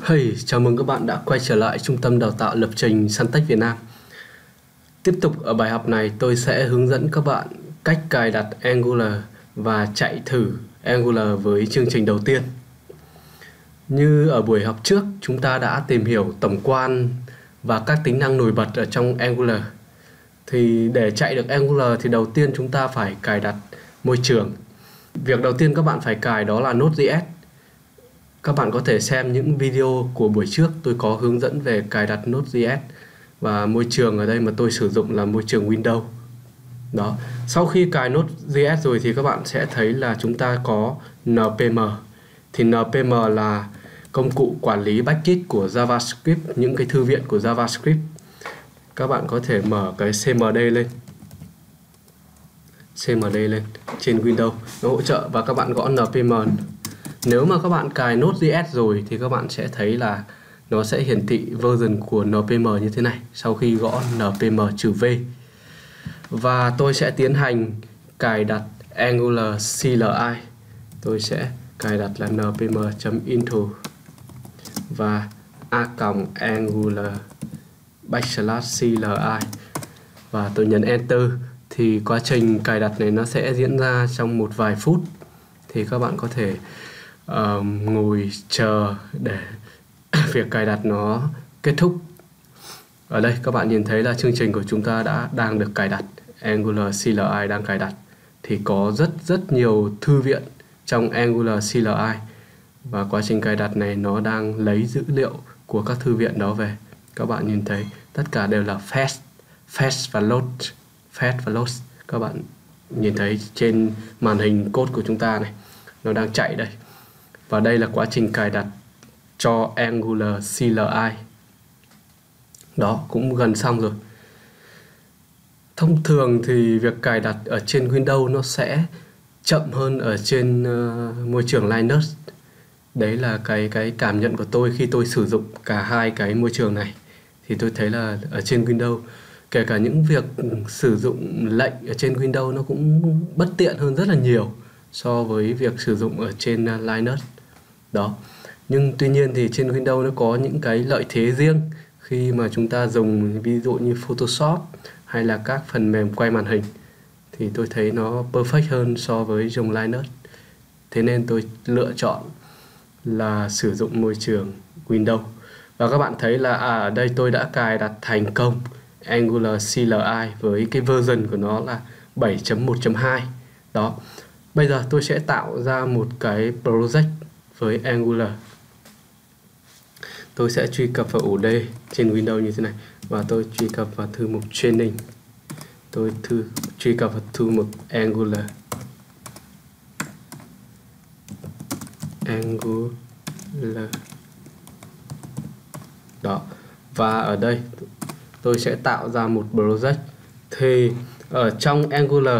Hey, chào mừng các bạn đã quay trở lại Trung tâm Đào tạo Lập trình Suntech Việt Nam. Tiếp tục ở bài học này, tôi sẽ hướng dẫn các bạn cách cài đặt Angular và chạy thử Angular với chương trình đầu tiên. Như ở buổi học trước, chúng ta đã tìm hiểu tổng quan và các tính năng nổi bật ở trong Angular. Thì để chạy được Angular thì đầu tiên chúng ta phải cài đặt môi trường. Việc đầu tiên các bạn phải cài đó là Node.js. Các bạn có thể xem những video của buổi trước, tôi có hướng dẫn về cài đặt Node.js. Và môi trường ở đây mà tôi sử dụng là môi trường Windows. Đó. Sau khi cài Node.js rồi thì các bạn sẽ thấy là chúng ta có npm. Thì npm là công cụ quản lý package của JavaScript, những cái thư viện của JavaScript. Các bạn có thể mở cái cmd lên trên Windows, nó hỗ trợ, và các bạn gõ npm. Nếu mà các bạn cài Node.js rồi thì các bạn sẽ thấy là nó sẽ hiển thị version của npm như thế này sau khi gõ npm-v. Và tôi sẽ tiến hành cài đặt Angular CLI. Tôi sẽ cài đặt là npm.intro và a.angular/CLI và tôi nhấn Enter. Thì quá trình cài đặt này nó sẽ diễn ra trong một vài phút. Thì các bạn có thể ngồi chờ để việc cài đặt nó kết thúc. Ở đây các bạn nhìn thấy là chương trình của chúng ta đang được cài đặt, Angular CLI đang cài đặt. Thì có rất nhiều thư viện trong Angular CLI, và quá trình cài đặt này nó đang lấy dữ liệu của các thư viện đó về. Các bạn nhìn thấy tất cả đều là fetch và load. Các bạn nhìn thấy trên màn hình code của chúng ta này, nó đang chạy đây. Và đây là quá trình cài đặt cho Angular CLI. Đó, cũng gần xong rồi. Thông thường thì việc cài đặt ở trên Windows nó sẽ chậm hơn ở trên môi trường Linux. Đấy là cái cảm nhận của tôi khi tôi sử dụng cả hai cái môi trường này. Thì tôi thấy là ở trên Windows, kể cả những việc sử dụng lệnh ở trên Windows nó cũng bất tiện hơn rất là nhiều so với việc sử dụng ở trên Linux. Đó. Nhưng tuy nhiên thì trên Windows nó có những cái lợi thế riêng khi mà chúng ta dùng ví dụ như Photoshop hay là các phần mềm quay màn hình. Thì tôi thấy nó perfect hơn so với dùng Linux. Thế nên tôi lựa chọn là sử dụng môi trường Windows. Và các bạn thấy là ở đây tôi đã cài đặt thành công Angular CLI với cái version của nó là 7.1.2. Đó. Bây giờ tôi sẽ tạo ra một cái project với Angular. Tôi sẽ truy cập vào ổ D trên Windows như thế này, và tôi truy cập vào thư mục training. Tôi truy cập vào thư mục Angular. Đó. Và ở đây tôi sẽ tạo ra một project. Thì ở trong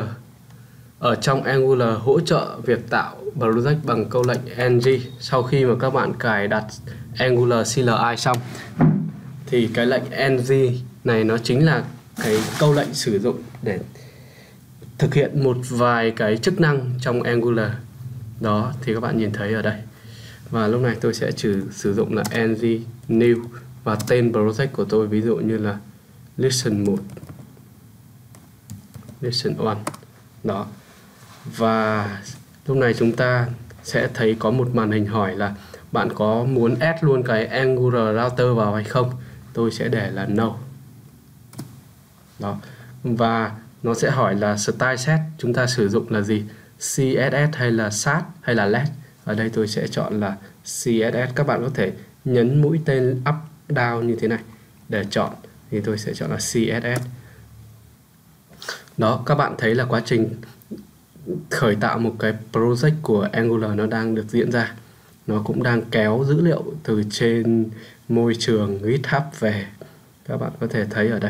Angular hỗ trợ việc tạo project bằng câu lệnh ng. Sau khi mà các bạn cài đặt Angular CLI xong thì cái lệnh ng này nó chính là cái câu lệnh sử dụng để thực hiện một vài cái chức năng trong Angular. Đó, thì các bạn nhìn thấy ở đây. Và lúc này tôi sẽ sử dụng là ng new và tên project của tôi ví dụ như là lesson 1, lesson 1. Đó. Và lúc này chúng ta sẽ thấy có một màn hình hỏi là bạn có muốn add luôn cái Angular router vào hay không. Tôi sẽ để là no. Đó. Và nó sẽ hỏi là style set chúng ta sử dụng là gì, CSS hay là SAT hay là LED. Ở đây tôi sẽ chọn là CSS. Các bạn có thể nhấn mũi tên up down như thế này để chọn. Thì tôi sẽ chọn là CSS. Đó, các bạn thấy là quá trình khởi tạo một cái project của Angular nó đang được diễn ra. Nó cũng đang kéo dữ liệu từ trên môi trường GitHub về. Các bạn có thể thấy ở đây.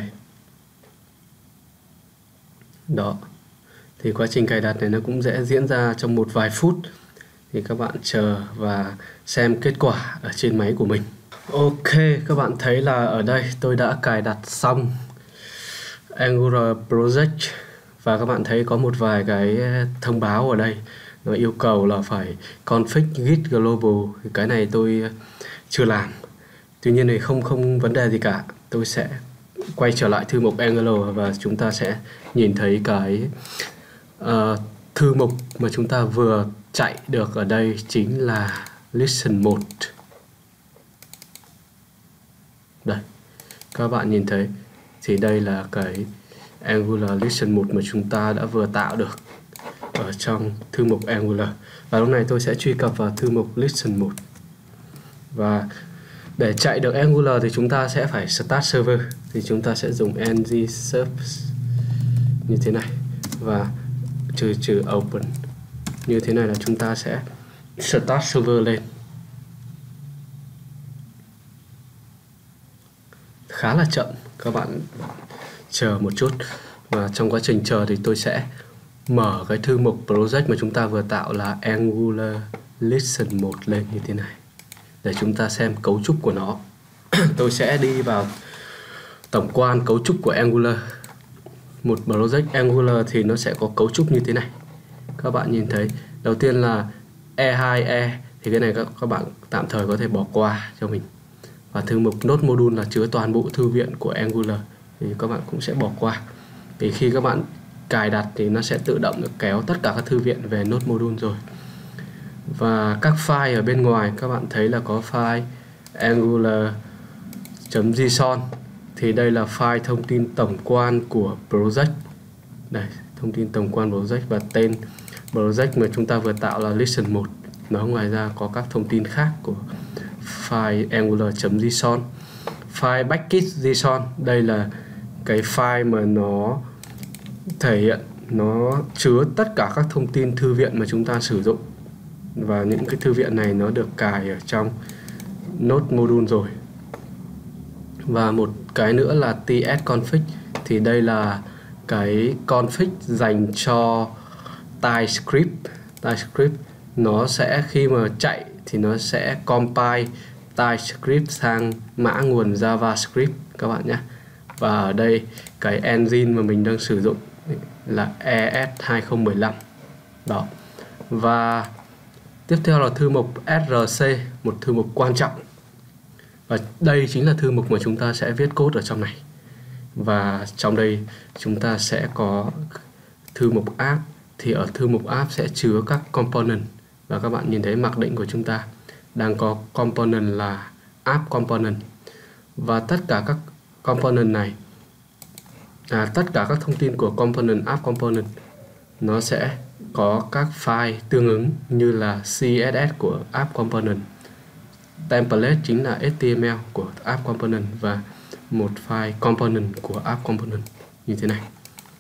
Đó. Thì quá trình cài đặt này nó cũng sẽ diễn ra trong một vài phút. Thì các bạn chờ và xem kết quả ở trên máy của mình. Ok, các bạn thấy là ở đây tôi đã cài đặt xong Angular Project. Và các bạn thấy có một vài cái thông báo ở đây. Nó yêu cầu là phải config git global. Cái này tôi chưa làm. Tuy nhiên thì không vấn đề gì cả. Tôi sẽ quay trở lại thư mục Angular và chúng ta sẽ nhìn thấy cái thư mục mà chúng ta vừa chạy được ở đây chính là Listen 1. Đây, các bạn nhìn thấy thì đây là cái Angular Listen 1 mà chúng ta đã vừa tạo được ở trong thư mục Angular. Và lúc này tôi sẽ truy cập vào thư mục Listen 1. Và để chạy được Angular thì chúng ta sẽ phải start server. Thì chúng ta sẽ dùng ng service như thế này và trừ open như thế này là chúng ta sẽ start server lên. Khá là chậm, các bạn chờ một chút. Và trong quá trình chờ thì tôi sẽ mở cái thư mục project mà chúng ta vừa tạo là Angular Listen 1 lên như thế này để chúng ta xem cấu trúc của nó. Tôi sẽ đi vào tổng quan cấu trúc của Angular. Một project Angular thì nó sẽ có cấu trúc như thế này. Các bạn nhìn thấy đầu tiên là E2E thì cái này các bạn tạm thời có thể bỏ qua cho mình. Và thư mục Node Module là chứa toàn bộ thư viện của Angular thì các bạn cũng sẽ bỏ qua. Vì khi các bạn cài đặt thì nó sẽ tự động được kéo tất cả các thư viện về Node Module rồi. Và các file ở bên ngoài các bạn thấy là có file angular.json thì đây là file thông tin tổng quan của project. Đây, thông tin tổng quan project và tên project mà chúng ta vừa tạo là Listen 1. Nó ngoài ra có các thông tin khác của file angular.json. File package.json đây là cái file mà nó thể hiện, nó chứa tất cả các thông tin thư viện mà chúng ta sử dụng. Và những cái thư viện này nó được cài ở trong Node Module rồi. Và một cái nữa là tsconfig thì đây là cái config dành cho TypeScript. TypeScript nó sẽ khi mà chạy thì nó sẽ compile TypeScript sang mã nguồn JavaScript các bạn nhé. Và ở đây cái engine mà mình đang sử dụng là ES2015 đó. Và tiếp theo là thư mục src, một thư mục quan trọng. Và đây chính là thư mục mà chúng ta sẽ viết code ở trong này. Và trong đây chúng ta sẽ có thư mục app. Thì ở thư mục app sẽ chứa các component. Và các bạn nhìn thấy mặc định của chúng ta đang có component là app component. Và tất cả các component này, tất cả các thông tin của component app component nó sẽ có các file tương ứng như là CSS của app component, template chính là HTML của app component và một file component của app component như thế này.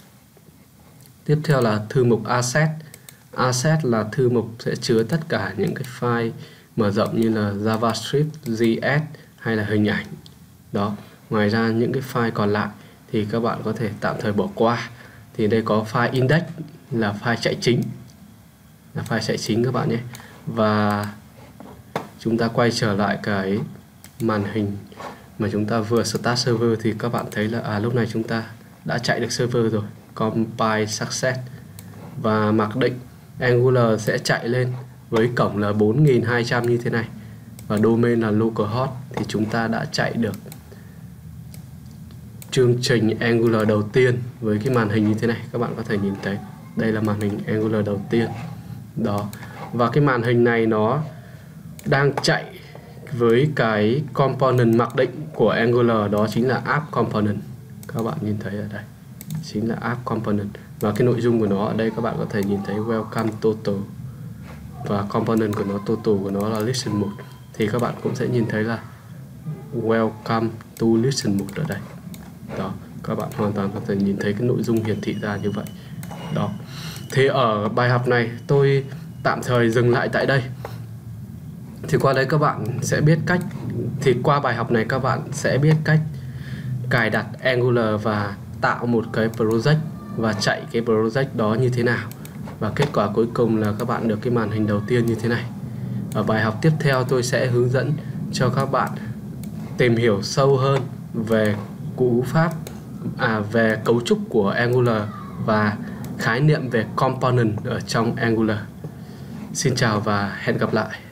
Tiếp theo là thư mục asset. Asset là thư mục sẽ chứa tất cả những cái file mở rộng như là JavaScript, JS hay là hình ảnh. Đó. Ngoài ra những cái file còn lại thì các bạn có thể tạm thời bỏ qua. Thì đây có file index là file chạy chính. Là file chạy chính các bạn nhé. Và chúng ta quay trở lại cái màn hình mà chúng ta vừa start server thì các bạn thấy là lúc này chúng ta đã chạy được server rồi. Compile success. Và mặc định Angular sẽ chạy lên với cổng là 4200 như thế này. Và domain là localhost thì chúng ta đã chạy được chương trình Angular đầu tiên với cái màn hình như thế này. Các bạn có thể nhìn thấy đây là màn hình Angular đầu tiên đó. Và cái màn hình này nó đang chạy với cái component mặc định của Angular, đó chính là app component. Các bạn nhìn thấy ở đây chính là app component. Và cái nội dung của nó ở đây các bạn có thể nhìn thấy welcome total. Và component của nó, total của nó là listen 1. Thì các bạn cũng sẽ nhìn thấy là welcome to listen 1 ở đây. Đó, các bạn hoàn toàn có thể nhìn thấy cái nội dung hiển thị ra như vậy. Đó. Thì ở bài học này tôi tạm thời dừng lại tại đây. Thì qua đây các bạn sẽ biết cách, thì qua bài học này các bạn sẽ biết cách cài đặt Angular và tạo một cái project và chạy cái project đó như thế nào. Và kết quả cuối cùng là các bạn được cái màn hình đầu tiên như thế này. Ở bài học tiếp theo tôi sẽ hướng dẫn cho các bạn tìm hiểu sâu hơn về cú pháp, về cấu trúc của Angular và khái niệm về component ở trong Angular. Xin chào và hẹn gặp lại.